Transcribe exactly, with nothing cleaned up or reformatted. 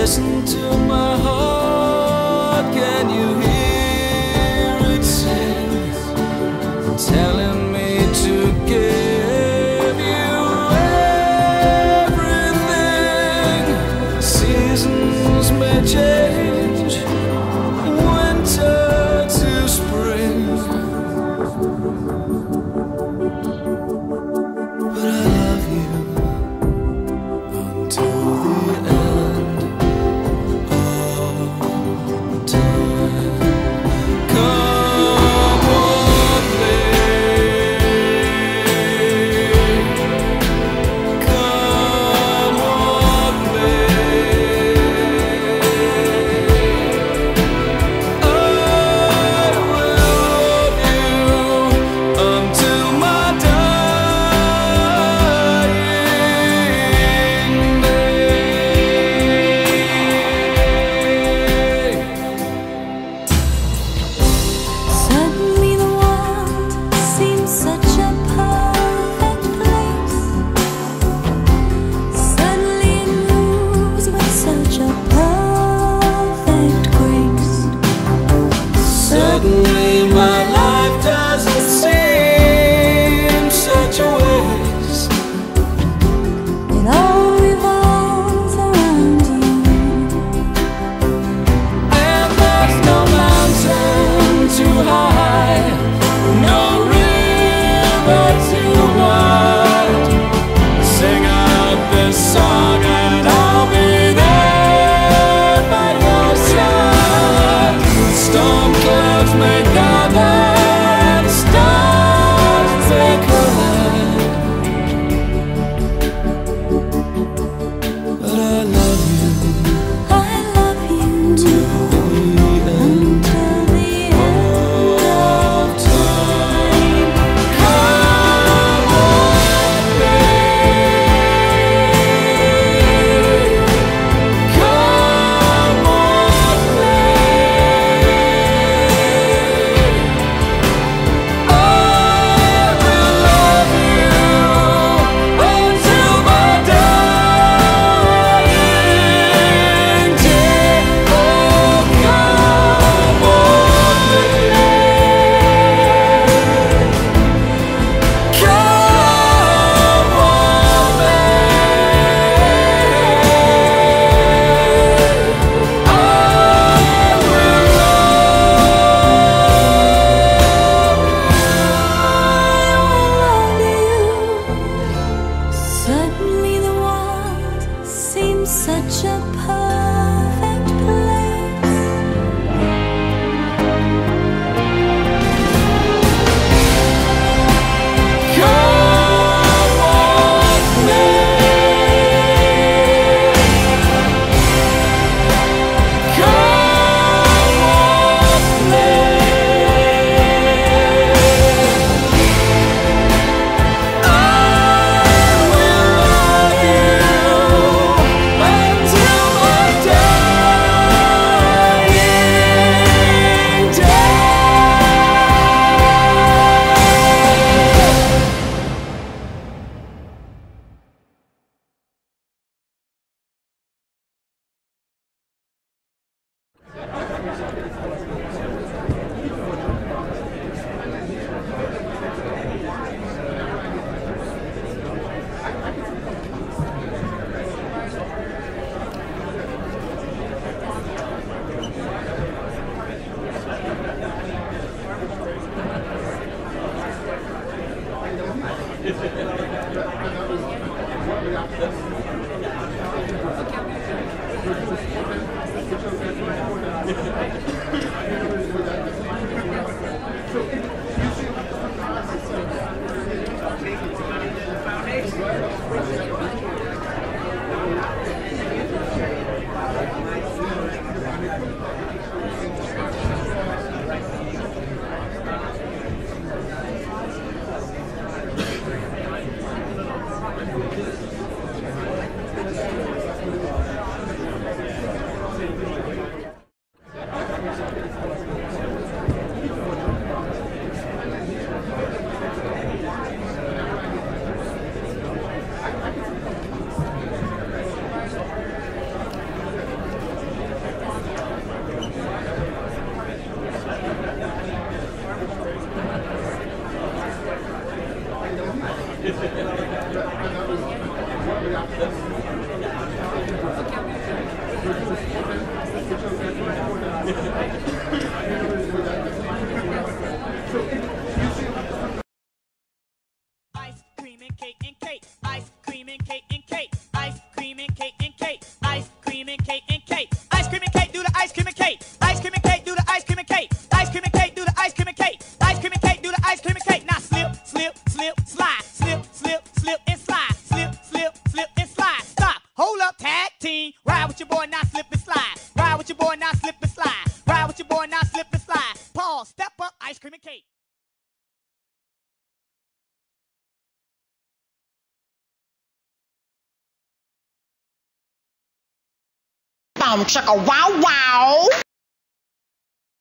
Listen to my heart, can you hear it sing? Telling me to give you everything. Seasons may change, winter to spring, but I love you until the end of time. Come what may, come what may, I will love you until my dying Suddenly the world seems such a perfect place. Suddenly it moves with such a perfect grace. Suddenly my life doesn't seem such a waste. It all revolves around you. And there's no mountain too high, no river too wide. Sing out this song and I'll be there by your side. Storm clouds may gather and stars may collide, but I love you I love you till the end until the end of of time. time. Come what may, come what may, I will love you until my dying day. Oh, come what may, come what may, I will love you. Suddenly the world seems such a perfect place. Come what may, come what may, I will love you until my dying day. cake, ice cream and cake and cake, ice cream and cake and cake, ice cream and cake and cake, ice cream and cake, do the ice cream and cake, ice cream and cake, do the ice cream and cake, ice cream and cake, do the ice cream and cake, ice cream and cake, do the ice cream and cake. Now slip, slip, slip, slide, slip, slip, slip and slide, slip, slip, slip and slide. Stop, hold up, tag team, ride with your boy, now slip and slide, ride with your boy, now slip and slide, ride with your boy, now slip and slide. Pause, step up, ice cream and cake. Boom, chicka, wow, wow.